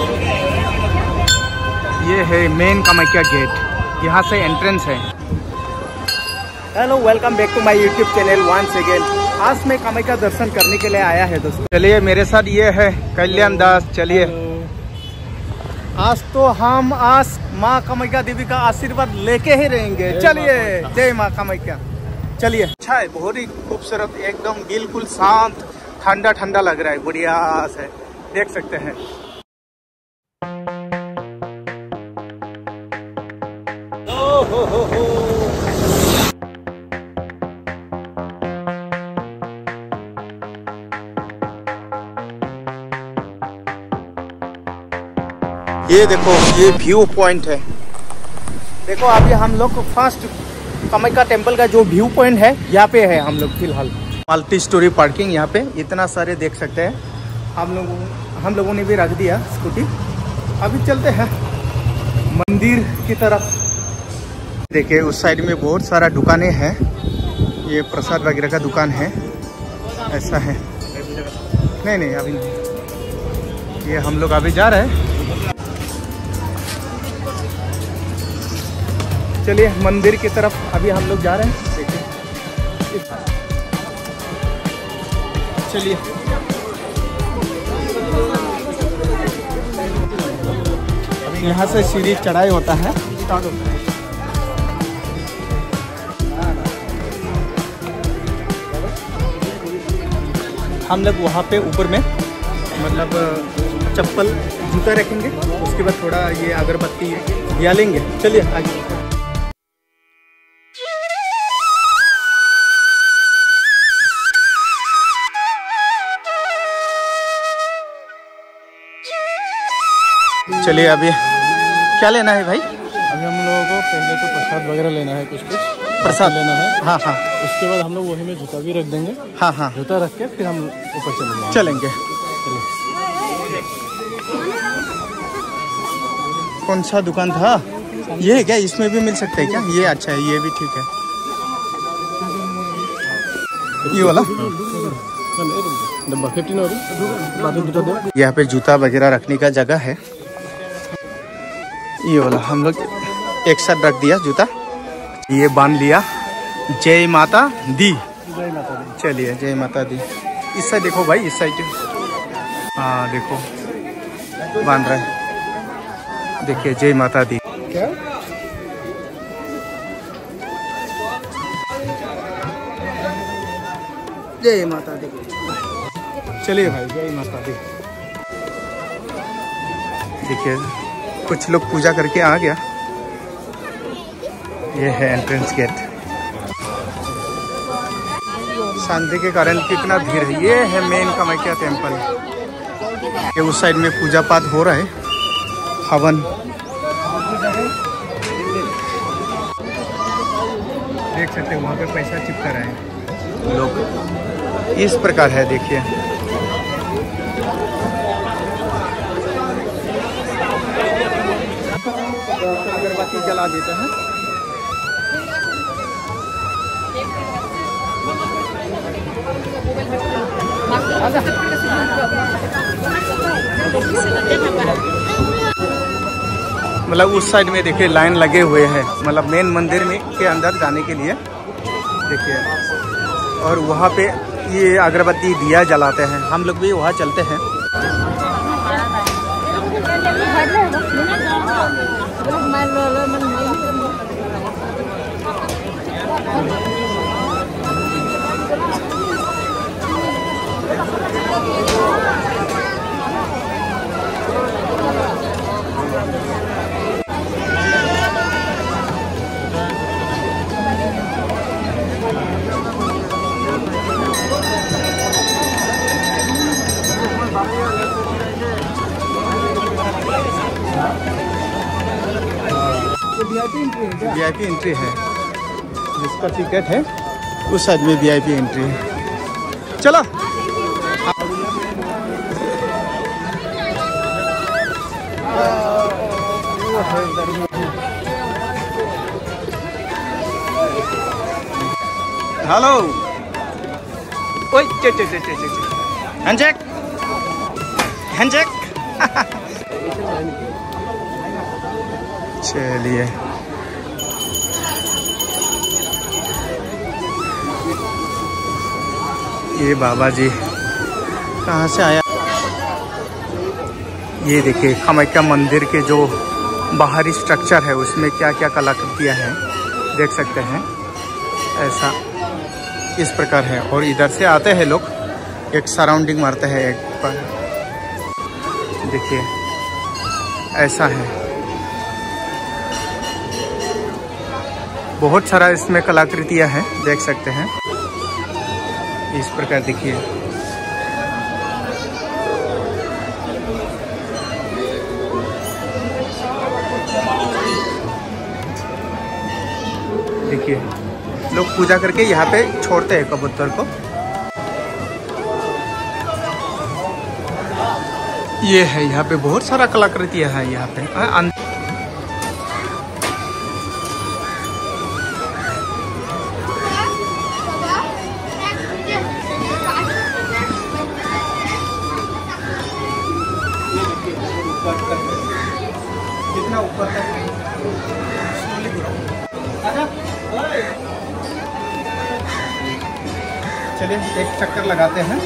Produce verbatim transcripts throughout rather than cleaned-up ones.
ये है main Kamakhya gate, यहाँ से एंट्रेंस है। Hello, welcome back to my YouTube channel once again. आज मैं कामाख्या दर्शन करने के लिए आया है दोस्तों। चलिए मेरे साथ ये है कल्याण दास। चलिए आज तो हम आज माँ कामाख्या देवी का आशीर्वाद लेके ही रहेंगे। चलिए, जय माँ कामाख्या। चलिए, अच्छा है, बहुत ही खूबसूरत, एकदम बिल्कुल शांत, ठंडा ठंडा लग रहा है, बढ़िया से देख सकते हैं। ओ हो हो हो। ये देखो, ये व्यू पॉइंट है। देखो अभी हम लोग फर्स्ट कामाख्या टेम्पल का जो व्यू पॉइंट है, यहाँ पे है हम लोग फिलहाल। मल्टी स्टोरी पार्किंग यहाँ पे इतना सारे देख सकते हैं। हम लोग हम लोगों ने भी रख दिया स्कूटी। अभी चलते हैं मंदिर की तरफ। देखिए उस साइड में बहुत सारा दुकानें हैं, ये प्रसाद वगैरह का दुकान है, ऐसा है। नहीं नहीं अभी नहीं, ये हम लोग अभी जा रहे हैं। चलिए मंदिर की तरफ अभी हम लोग जा रहे हैं। देखिए, चलिए अभी यहाँ से सीढ़ी चढ़ाई होता है, स्टार्ट होता है। हम लोग वहाँ पे ऊपर में मतलब चप्पल जूता रखेंगे, उसके बाद थोड़ा ये अगरबत्ती दिया लेंगे। चलिए आगे। चलिए अभी क्या लेना है भाई? अभी हम लोगों को पहले तो प्रसाद वगैरह लेना है, कुछ कुछ प्रसाद लेना है। हाँ हाँ। उसके बाद हम लोग वहीं में जूता भी रख देंगे। हाँ हाँ, जूता रख के फिर हम ऊपर चलेंगे चलेंगे। कौन सा दुकान था ये? क्या इसमें भी मिल सकता है क्या? ये अच्छा है, ये भी ठीक है। ये वाला यहाँ पे जूता वगैरह रखने का जगह है। ये वाला हम लोग एक साथ रख दिया जूता, ये बांध लिया। जय माता दी। जय माता दी। चलिए जय माता दी। इस साइड देखो भाई, इस साइड। हाँ देखो बांध रहा है। देखिए जय माता दी। क्या जय माता दी। चलिए भाई, जय माता दी। देखिए कुछ लोग पूजा करके आ गया। ये है एंट्रेंस गेट। शांति के कारण कितना भीड़ है। ये है मेन कामाख्या टेम्पल। ये उस साइड में पूजा पाठ हो रहा है, हवन। देख सकते हैं वहाँ पे पैसा चिपका रहा है लोग। इस प्रकार है, देखिए अगरबत्ती जला देते हैं। मतलब उस साइड में देखिए लाइन लगे हुए हैं, मतलब मेन मंदिर में के अंदर जाने के लिए। देखिए और वहाँ पे ये अगरबत्ती दिया जलाते हैं। हम लोग भी वहाँ चलते हैं। वी आई पी एंट्री है, जिसका टिकट है उस साइड में वी आई पी एंट्री है। चलो हेलो, ओए चे चे चे चे चे हैंडशेक हैंडशेक। चलिए ये बाबा जी कहाँ से आया। ये देखिए कामाख्या मंदिर के जो बाहरी स्ट्रक्चर है उसमें क्या क्या कलाकृतियाँ हैं देख सकते हैं। ऐसा इस प्रकार है और इधर से आते हैं लोग, एक सराउंडिंग मारते हैं एक पर। देखिए ऐसा है, बहुत सारा इसमें कलाकृतियाँ हैं देख सकते हैं इस प्रकार। देखिए देखिए लोग पूजा करके यहाँ पे छोड़ते हैं कबूतर को। ये है यहाँ पे बहुत सारा कलाकृतियाँ है यहाँ पे। आ, कितना ऊपर तक चलिए एक चक्कर लगाते हैं।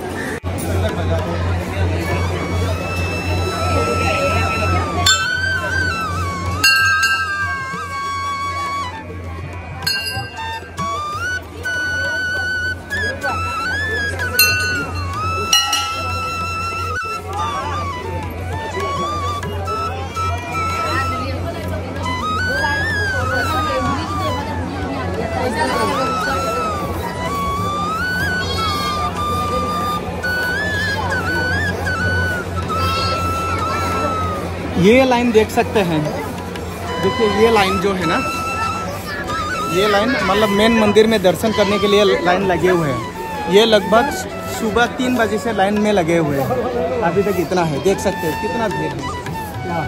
ये लाइन देख सकते हैं, देखिए ये लाइन जो है ना, ये लाइन मतलब मेन मंदिर में दर्शन करने के लिए लाइन लगे हुए हैं। ये लगभग सुबह तीन बजे से लाइन में लगे हुए हैं, अभी तक इतना है, देख सकते हैं कितना भीड़ है।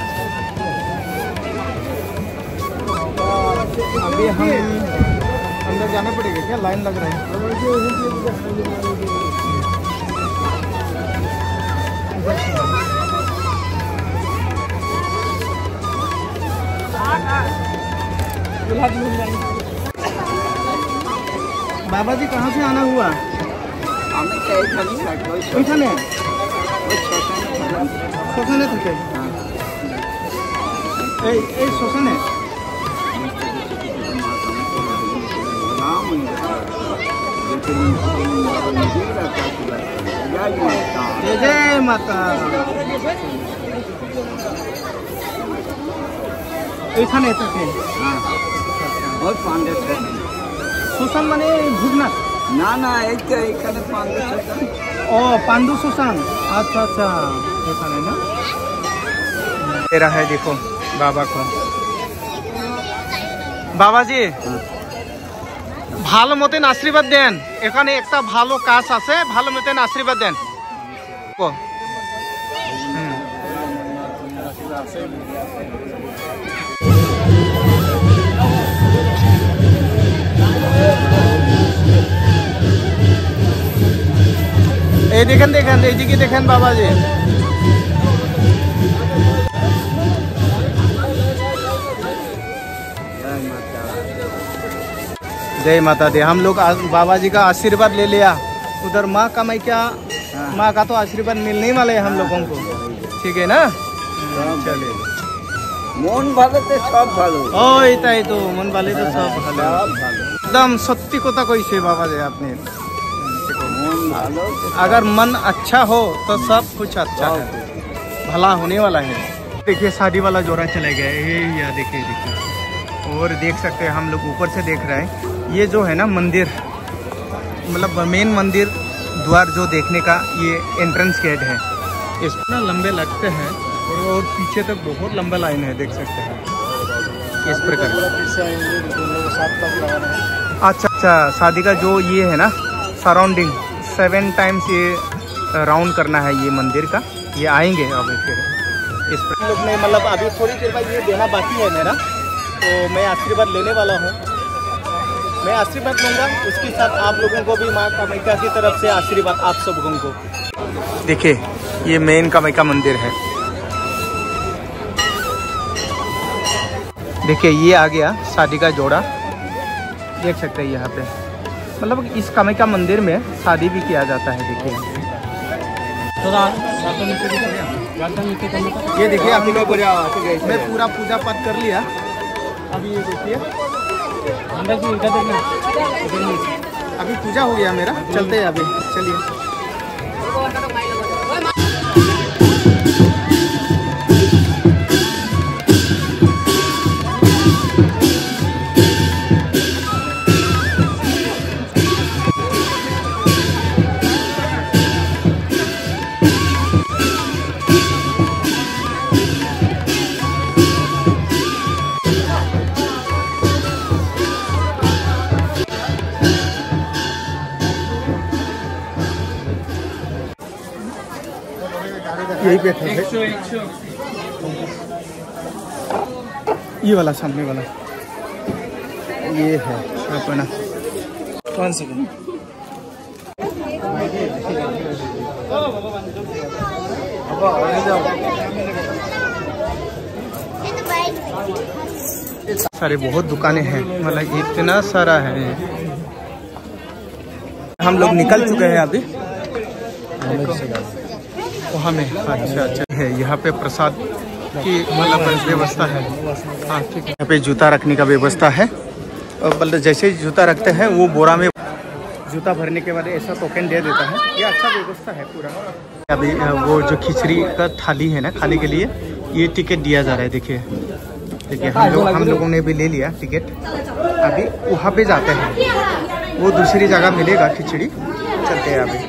अभी हम अंदर जाना पड़ेगा क्या, लाइन लग रहा है। बाबा जी कहाँ से आना हुआ? ওইখানে শ্মশানে থাকে এই এই শ্মশানে জয় মাতা। এইখানে থাকে শ্মশান মানে ভূতনাথ না না এইটা এখানে পাণ্ডু শ্মশান। ও पांडु श्मशान, अच्छा अच्छा এখানে না। এরা है देखो बाबा को। বাবা জি ভালো মতেন আশীর্বাদ দেন, এখানে একটা ভালো কাজ আছে, ভালো মতেন আশীর্বাদ দেন। এই দেখেন দেখেন এইদিকে দেখেন বাবা जी, जय माता दी। हम लोग बाबा जी का आशीर्वाद ले लिया, उधर माँ कामाख्या माँ का तो आशीर्वाद मिलने ही वाले है हम लोगों को, ठीक है ना। चलिए मन ভালো তো সব ভালো, ওই তাই তো মন ভালো তো সব ভালো, একদম সত্যি কথা কইছে বাবা जी आपने। अगर मन अच्छा हो तो सब कुछ अच्छा है, भला होने वाला है। देखिए शादी वाला जोड़ा चले गए, ये या देखिए देखिए और देख सकते हैं हम लोग ऊपर से देख रहे हैं। ये जो है ना मंदिर, मतलब मेन मंदिर द्वार जो देखने का ये एंट्रेंस गेट है, इसमें लंबे लगते हैं और, और पीछे तक बहुत लंबा लाइन है, देख सकते हैं इस प्रकार। अच्छा अच्छा शादी का जो ये है ना सराउंडिंग सेवन टाइम्स ये राउंड करना है ये मंदिर का, ये आएंगे अभी फिर इस पर लोग ने मतलब अभी थोड़ी देर बाद ये देना बाकी है मेरा, तो मैं आशीर्वाद लेने वाला हूँ। मैं आशीर्वाद लूँगा, उसके साथ आप लोगों को भी माँ कामाख्या की तरफ से आशीर्वाद आप सब लोगों को। देखिए ये मेन कामाख्या मंदिर है, देखिए ये आ गया शादी का जोड़ा, देख सकते हैं यहाँ पे। मतलब इस कामाख्या मंदिर में शादी भी किया जाता है। देखिए ये देखिए अभी मैं पूरा पूजा पाठ कर लिया। अभी ये देखिए अभी पूजा हो गया मेरा, चलते हैं अभी, चलिए। यही पे थे ये वाला सामने वाला ये है अपना। कौन सी सारे बहुत दुकानें हैं, मतलब इतना सारा है। हम लोग निकल चुके हैं अभी वहाँ में। अच्छा अच्छा है यहाँ पे प्रसाद की मतलब व्यवस्था है। हाँ ठीक है। यहाँ पे जूता रखने का व्यवस्था है, और मतलब जैसे ही जूता रखते हैं वो बोरा में जूता भरने के बाद ऐसा टोकन दे देता है। ये अच्छा व्यवस्था है पूरा। अभी वो जो खिचड़ी का थाली है ना खाने के लिए, ये टिकट दिया जा रहा है। देखिए देखिए हम लोग हम लोगों ने भी ले लिया टिकट। अभी वहाँ पे जाते हैं, वो दूसरी जगह मिलेगा खिचड़ी। चलते हैं अभी।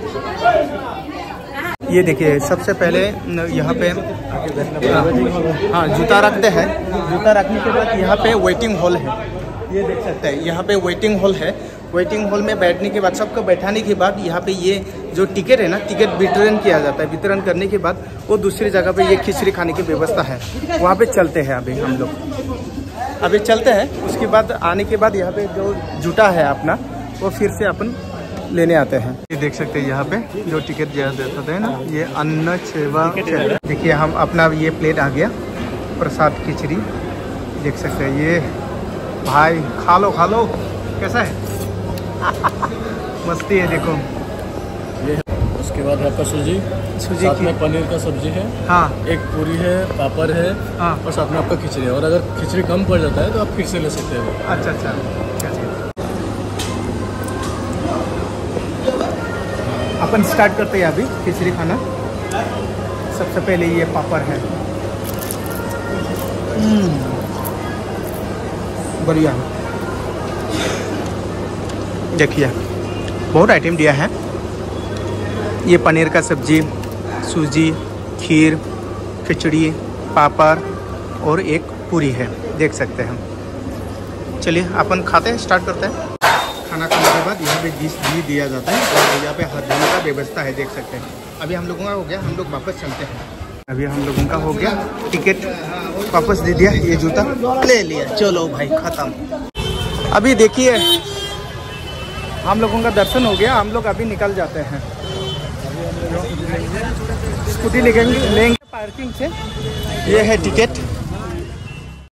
ये देखिए सबसे पहले यहाँ पे हाँ जूता रखते हैं। जूता रखने के बाद यहाँ पे वेटिंग हॉल है, ये देख सकते हैं। यहाँ पे वेटिंग हॉल है। वेटिंग हॉल में बैठने के बाद, सबको बैठाने के बाद यहाँ पे ये जो टिकट है ना, टिकट वितरण किया जाता है। वितरण करने के बाद वो दूसरी जगह पे ये खिचड़ी खाने की व्यवस्था है, वहाँ पे चलते हैं अभी हम लोग। अभी चलते हैं, उसके बाद आने के बाद यहाँ पे जो जूता है अपना, वो फिर से अपन लेने आते हैं। ये देख सकते हैं यहाँ पे जो टिकट दिया देता है ना, ये अन्न सेवा। देखिए हम अपना ये प्लेट आ गया प्रसाद खिचड़ी, देख सकते हैं। ये भाई खा लो खा लो, कैसा है? मस्ती है देखो। ये उसके बाद आपका सूजी सूजी साथ में पनीर का सब्जी है। हाँ एक पूरी है, पापड़ है। हाँ और साथ में आपका खिचड़ी है। और अगर खिचड़ी कम पड़ जाता है तो आप फिर से ले सकते हैं। अच्छा अच्छा अपन स्टार्ट करते हैं अभी खिचड़ी खाना। सबसे पहले ये पापड़ है, बढ़िया। देखिए बहुत आइटम दिया है। ये पनीर का सब्जी, सूजी, खीर, खिचड़ी, पापड़ और एक पूरी है, देख सकते हैं। चलिए अपन खाते हैं, स्टार्ट करते हैं। खाना खाने के बाद यहाँ पे डिश भी दिया जाता है और यहाँ पे हाथ धोने का व्यवस्था है, देख सकते हैं। अभी हम लोगों का हो गया, हम लोग वापस चलते हैं। अभी हम लोगों का हो गया, टिकट वापस दे दिया, ये जूता ले लिया। चलो भाई खत्म। अभी देखिए हम लोगों का दर्शन हो गया, हम लोग अभी निकल जाते हैं। स्कूटी लेंगे लेंगे पार्किंग से। ये है टिकट।